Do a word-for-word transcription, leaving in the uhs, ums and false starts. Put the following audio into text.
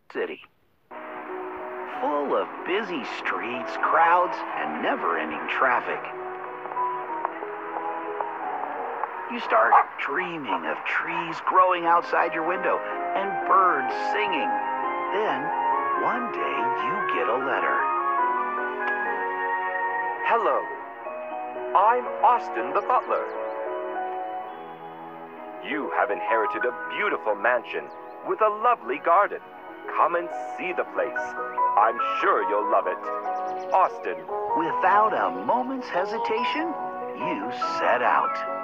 city. Full of busy streets, crowds, and never-ending traffic. You start dreaming of trees growing outside your window and birds singing. Then, one day, you get a letter. Hello, I'm Austin the butler. You have inherited a beautiful mansion with a lovely garden. Come and see the place. I'm sure you'll love it. Austin. Without a moment's hesitation, you set out.